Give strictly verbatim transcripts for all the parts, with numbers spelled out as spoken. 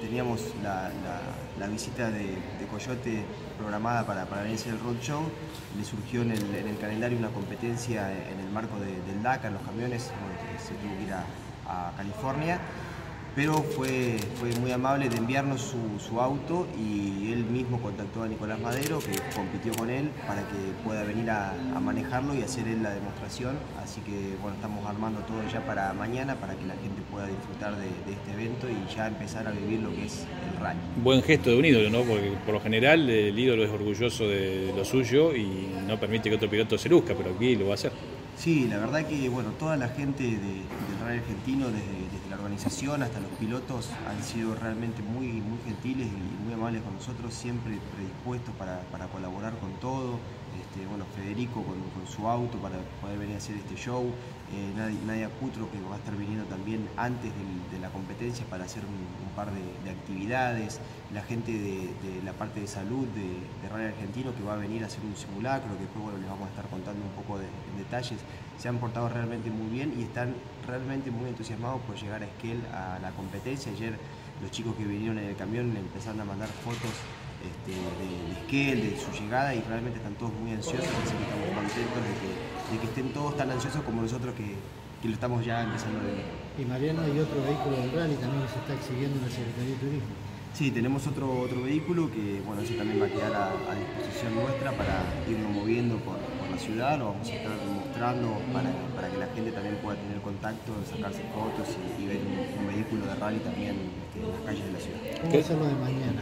teníamos la, la, la visita de, de Coyote programada para, para venir a hacer el roadshow. Le surgió en el, en el calendario una competencia en el marco de, del Dakar, en los camiones, bueno, se tuvo que ir a, a California. Pero fue, fue muy amable de enviarnos su, su auto y él mismo contactó a Nicolás Madero, que compitió con él, para que pueda venir a, a manejarlo y hacer él la demostración. Así que bueno, estamos armando todo ya para mañana, para que la gente pueda disfrutar de, de este evento y ya empezar a vivir lo que es el rally. Buen gesto de un ídolo, ¿no? Porque por lo general el ídolo es orgulloso de lo suyo y no permite que otro piloto se luzca, pero aquí lo va a hacer. Sí, la verdad que bueno, toda la gente de, del rally argentino, desde, desde la organización hasta los pilotos, han sido realmente muy, muy gentiles y muy amables con nosotros, siempre predispuestos para, para colaborar con todo. Este, bueno, Federico con, con su auto para poder venir a hacer este show, eh, Nadia, Nadia Cutro, que va a estar viniendo también antes del, de la competencia para hacer un, un par de, de actividades, la gente de, de la parte de salud de, de Rally Argentino, que va a venir a hacer un simulacro, que después bueno, les vamos a estar contando un poco de, en detalles. Se han portado realmente muy bien y están realmente muy entusiasmados por llegar a Esquel a la competencia. Ayer los chicos que vinieron en el camión empezaron a mandar fotos este, de, de Esquel, de su llegada, y realmente están todos muy ansiosos, así que estamos contentos de que, de que estén todos tan ansiosos como nosotros que, que lo estamos ya empezando a ver. Y Mariano, hay otro vehículo del rally también que se está exhibiendo en la Secretaría de Turismo. Sí, tenemos otro, otro vehículo que bueno, eso también va a quedar a, a disposición nuestra para irnos moviendo por, por la ciudad. Lo vamos a estar mostrando para, para que la gente también pueda tener contacto, sacarse fotos y, y ver un, un vehículo de rally también este, en las calles de la ciudad. ¿Cómo va a ser lo de mañana?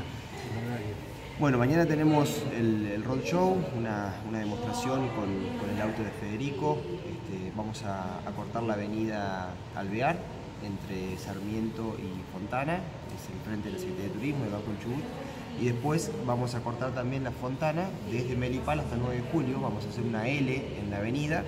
Bueno, mañana tenemos el, el roadshow, una, una demostración con, con el auto de Federico. Este, vamos a, a cortar la avenida Alvear entre Sarmiento y Fontana, es el frente de la Secretaría de Turismo de Banco del Chubut, y después vamos a cortar también la Fontana desde Melipal hasta el nueve de julio. Vamos a hacer una L en la avenida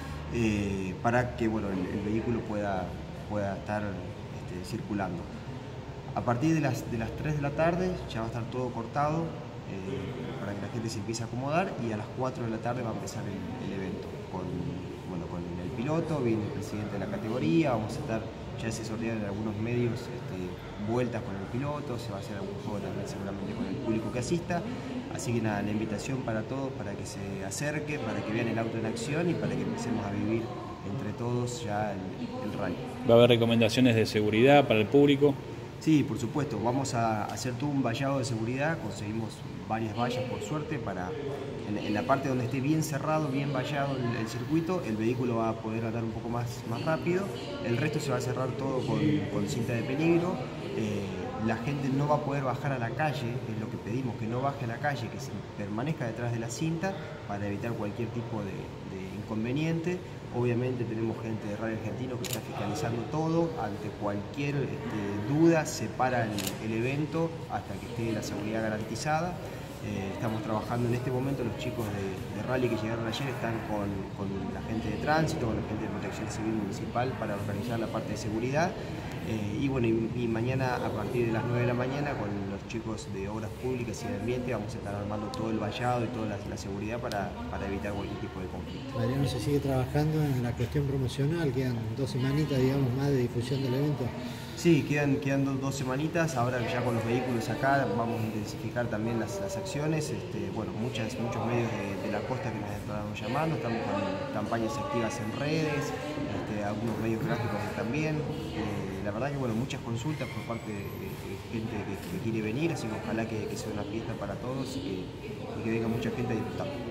eh, para que bueno, el, el vehículo pueda, pueda estar este, circulando. A partir de las, de las tres de la tarde ya va a estar todo cortado eh, para que la gente se empiece a acomodar, y a las cuatro de la tarde va a empezar el, el evento con, bueno, con el piloto, viene el presidente de la categoría, vamos a estar, ya se sortean en algunos medios este, vueltas con el piloto, se va a hacer algún juego también seguramente con el público que asista, así que nada, la invitación para todos, para que se acerquen, para que vean el auto en acción y para que empecemos a vivir entre todos ya el, el rally. ¿Va a haber recomendaciones de seguridad para el público? Sí, por supuesto, vamos a hacer todo un vallado de seguridad, conseguimos varias vallas por suerte para en, en la parte donde esté bien cerrado, bien vallado el, el circuito, el vehículo va a poder andar un poco más, más rápido, el resto se va a cerrar todo con, con cinta de peligro, eh, la gente no va a poder bajar a la calle, es lo que pedimos, que no baje a la calle, que se permanezca detrás de la cinta para evitar cualquier tipo de, de inconveniente. Obviamente tenemos gente de Rally Argentino que está fiscalizando todo, ante cualquier este, duda se para el, el evento hasta que esté la seguridad garantizada. Eh, estamos trabajando en este momento, los chicos de, de Rally que llegaron ayer están con, con la gente de tránsito, con la gente de protección civil municipal para organizar la parte de seguridad. Eh, y bueno, y, y mañana a partir de las nueve de la mañana con los chicos de Obras Públicas y de Ambiente vamos a estar armando todo el vallado y toda la, la seguridad para, para evitar cualquier tipo de conflicto. Mariano, se sigue trabajando en la cuestión promocional, quedan dos semanitas digamos más de difusión del evento. Sí, quedan, quedan dos, dos semanitas, ahora ya con los vehículos acá vamos a intensificar también las, las acciones, este, bueno, muchas, muchos medios de, de la costa que nos están llamando, estamos con campañas activas en redes, este, algunos medios gráficos también, eh, la verdad que bueno, muchas consultas por parte de, de, de gente que, que quiere venir, así que ojalá que, que sea una fiesta para todos y que, y que venga mucha gente a disfrutar.